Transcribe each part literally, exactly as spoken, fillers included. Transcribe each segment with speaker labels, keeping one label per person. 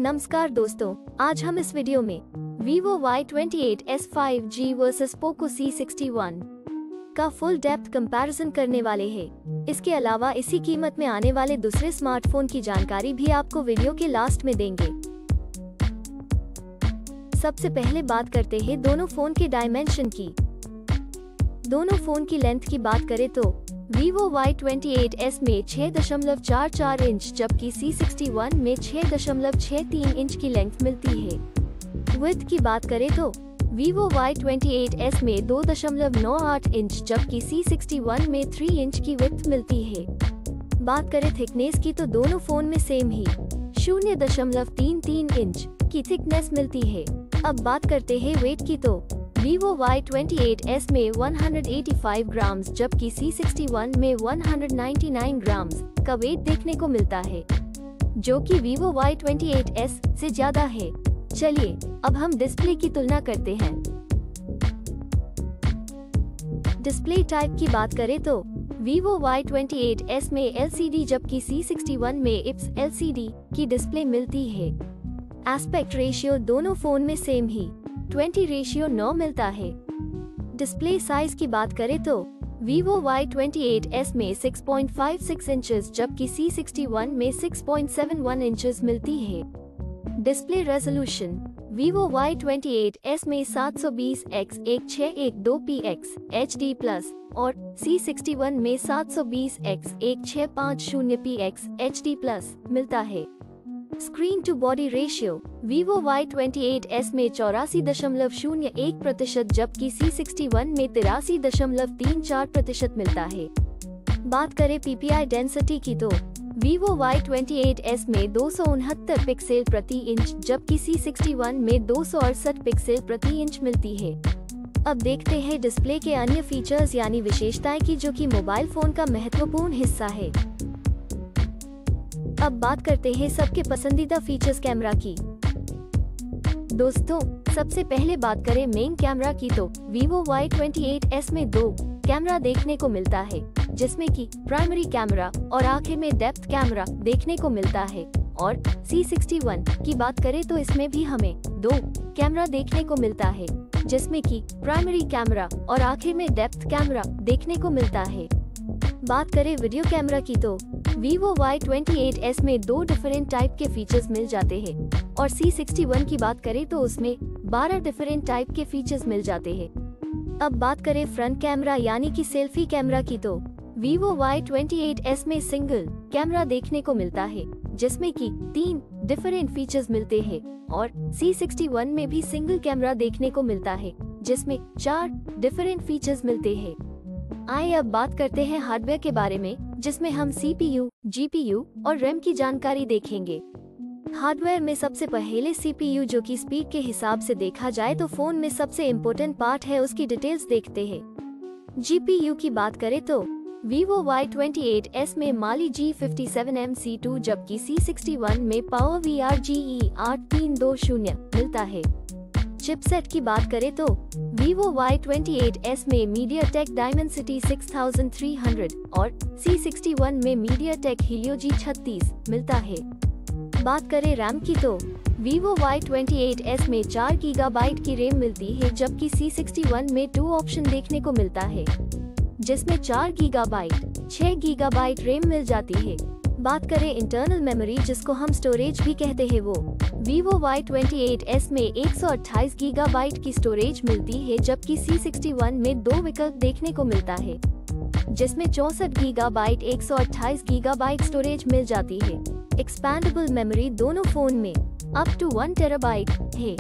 Speaker 1: नमस्कार दोस्तों, आज हम इस वीडियो में Vivo Y twenty eight S five G versus Poco C sixty one का फुल डेप्थ कंपैरिजन करने वाले हैं। इसके अलावा इसी कीमत में आने वाले दूसरे स्मार्टफोन की जानकारी भी आपको वीडियो के लास्ट में देंगे। सबसे पहले बात करते हैं दोनों फोन के डायमेंशन की। दोनों फोन की लेंथ की बात करें तो Vivo Y twenty eight S में छह दशमलव चार चार इंच जबकि सी सिक्सटी वन में छह दशमलव छह तीन इंच की लेंथ मिलती है। विड्थ की बात करें तो Vivo Y twenty eight S में दो दशमलव नौ आठ इंच जबकि सी सिक्सटी वन में तीन इंच की विड्थ मिलती है। बात करें थिकनेस की तो दोनों फोन में सेम ही शून्य दशमलव तीन तीन इंच की थिकनेस मिलती है। अब बात करते हैं वेट की तो Vivo Y twenty eight S में एक सौ पचासी ग्राम्स जबकि सी सिक्सटी वन में एक सौ निन्यानवे ग्राम्स का वेट देखने को मिलता है, जो कि Vivo Y twenty eight S से ज्यादा है। चलिए अब हम डिस्प्ले की तुलना करते हैं। डिस्प्ले टाइप की बात करें तो Vivo Y twenty eight S में एल सी डी जबकि सी सिक्सटी वन में I P S L C D की डिस्प्ले मिलती है। एस्पेक्ट रेशियो दोनों फोन में सेम ही ट्वेंटी रेशियो नौ मिलता है। डिस्प्ले साइज की बात करें तो Vivo Y twenty eight S में छह पॉइंट पाँच छह इंचेस जबकि सी सिक्सटी वन में छह पॉइंट सात एक इंचेस मिलती है। Display resolution Vivo Y twenty eight S में सात सौ बीस एक्स वन छह एक दो P X H D plus और सी सिक्सटी वन में सात सौ बीस एक्स वन छह पाँच शून्य P X H D plus मिलता है। Screen to body ratio Vivo Y twenty eight S में चौरासी दशमलव शून्य एक प्रतिशत जबकि सी सिक्सटी वन में तिरासी दशमलव तीन चार प्रतिशत मिलता है। बात करें पीपीआई डेंसिटी की तो Vivo Y twenty eight S में दो सौ उनहत्तर पिक्सल प्रति इंच जबकि सी सिक्सटी वन में दो सौ अड़सठ पिक्सल प्रति इंच मिलती है। अब देखते हैं डिस्प्ले के अन्य फीचर्स यानी विशेषताएं की, जो कि मोबाइल फोन का महत्वपूर्ण हिस्सा है। अब बात करते हैं सबके पसंदीदा फीचर्स कैमरा की। दोस्तों, सबसे पहले बात करें मेन कैमरा की तो Vivo Y twenty eight S में दो कैमरा देखने को मिलता है, जिसमें कि प्राइमरी कैमरा और आखिर में डेप्थ कैमरा देखने को मिलता है। और सी सिक्सटी वन की बात करें तो इसमें भी हमें दो कैमरा देखने को मिलता है, जिसमें कि प्राइमरी कैमरा और आखिर में डेप्थ कैमरा देखने को मिलता है। बात करें वीडियो कैमरा की तो Vivo Y twenty eight S में दो डिफरेंट टाइप के फीचर्स मिल जाते हैं और सी सिक्सटी वन की बात करें तो उसमें बारह डिफरेंट टाइप के फीचर्स मिल जाते हैं। अब बात करें फ्रंट कैमरा यानी कि सेल्फी कैमरा की तो Vivo Y twenty eight S में सिंगल कैमरा देखने को मिलता है, जिसमें कि तीन डिफरेंट फीचर्स मिलते हैं और सी सिक्सटी वन में भी सिंगल कैमरा देखने को मिलता है, जिसमें चार डिफरेंट फीचर्स मिलते हैं। आइए अब बात करते हैं हार्डवेयर के बारे में, जिसमें हम C P U, G P U और रैम की जानकारी देखेंगे। हार्डवेयर में सबसे पहले सी पी यू, जो कि स्पीड के हिसाब से देखा जाए तो फोन में सबसे इम्पोर्टेंट पार्ट है, उसकी डिटेल्स देखते हैं। जी पी यू की बात करें तो Vivo Y twenty eight S में Mali G fifty seven M C two जबकि सी सिक्सटी वन में PowerVR जी ई आठ तीन दो शून्य मिलता है। चिपसेट की बात करें तो Vivo Y twenty eight S में MediaTek Dimensity six thousand three hundred और सी सिक्सटी वन में MediaTek Helio जी छत्तीस मिलता है। बात करें रैम की तो Vivo Y twenty eight S में चार गीगाबाइट की रैम मिलती है जबकि सी सिक्सटी वन में टू ऑप्शन देखने को मिलता है, जिसमें चार गीगाबाइट, छह गीगाबाइट रैम मिल जाती है। बात करें इंटरनल मेमोरी, जिसको हम स्टोरेज भी कहते हैं, वो Vivo Y twenty eight S में एक सौ अट्ठाईस गीगाबाइट की स्टोरेज मिलती है जबकि सी सिक्सटी वन में दो विकल्प देखने को मिलता है, जिसमें चौसठ गीगाबाइट, एक सौ अट्ठाईस गीगाबाइट स्टोरेज मिल जाती है। एक्सपैंडेबल मेमोरी दोनों फोन में अप टू वन टेराबाइट है।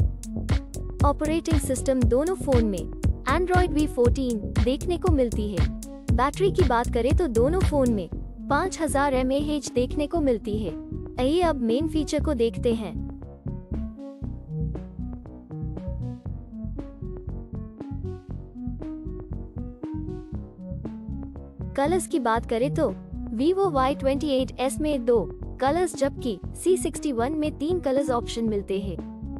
Speaker 1: ऑपरेटिंग सिस्टम दोनों फोन में Android वी फोर्टीन देखने को मिलती है। बैटरी की बात करें तो दोनों फोन में पाँच हज़ार एम ए एच देखने को मिलती है। आइए अब मेन फीचर को देखते हैं। कलर्स की बात करें तो Vivo Y twenty eight S में दो कलर्स जबकि सी सिक्सटी वन में तीन कलर्स ऑप्शन मिलते हैं।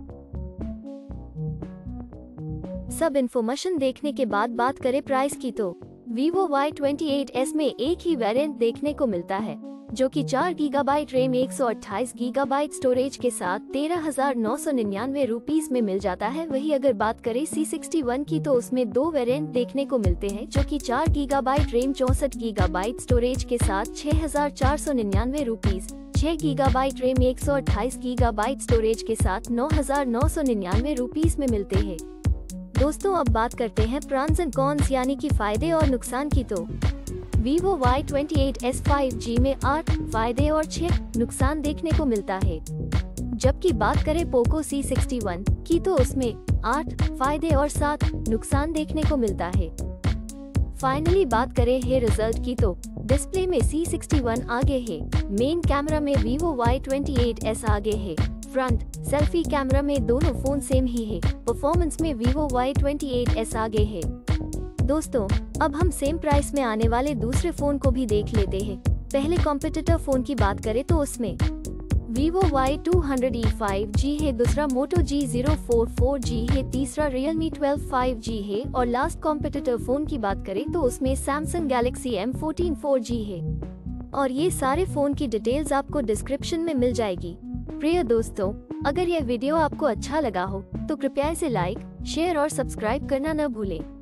Speaker 1: सब इन्फॉर्मेशन देखने के बाद बात करें प्राइस की तो Vivo Y twenty eight S में एक ही वेरिएंट देखने को मिलता है, जो कि चार गीगाबाइट रैम एक सौ अट्ठाईस गीगाबाइट स्टोरेज के साथ तेरह हजार नौ सौ निन्यानवे रुपीस में मिल जाता है। वही अगर बात करें सी सिक्सटी वन की तो उसमें दो वेरिएंट देखने को मिलते हैं, जो कि चार गीगाबाइट रैम चौसठ गीगाबाइट स्टोरेज के साथ छह हजार चार सौ निन्यानवे रुपीस, छह गीगाबाइट रैम एक सौ अट्ठाईस गीगाबाइट स्टोरेज के साथ नौ हजार नौ सौ निन्यानवे रुपीस में मिलते हैं। दोस्तों अब बात करते हैं प्रॉन्स एंड कॉन्स यानी कि फायदे और नुकसान की। तो Vivo Y twenty eight S five G में आठ फायदे और छह नुकसान देखने को मिलता है, जबकि बात करें पोको सी सिक्सटी वन की तो उसमें आठ फायदे और सात नुकसान देखने को मिलता है। फाइनली बात करें है रिजल्ट की तो डिस्प्ले में सी सिक्सटी वन आगे है, मेन कैमरा में Vivo Y twenty eight S आगे है, फ्रंट सेल्फी कैमरा में दोनों फोन सेम ही है, परफॉर्मेंस में Vivo Y twenty eight S आगे है। दोस्तों अब हम सेम प्राइस में आने वाले दूसरे फोन को भी देख लेते हैं। पहले कॉम्पिटिटर फोन की बात करें तो उसमें Vivo Y two hundred E five G है, दूसरा Moto G zero four four G है, तीसरा Realme ट्वेल्व फाइव जी है और लास्ट कॉम्पिटिटर फोन की बात करें तो उसमें Samsung Galaxy M fourteen four G है। और ये सारे फोन की डिटेल्स आपको डिस्क्रिप्शन में मिल जाएगी। प्रिय दोस्तों, अगर यह वीडियो आपको अच्छा लगा हो तो कृपया इसे लाइक, शेयर और सब्सक्राइब करना न भूलें।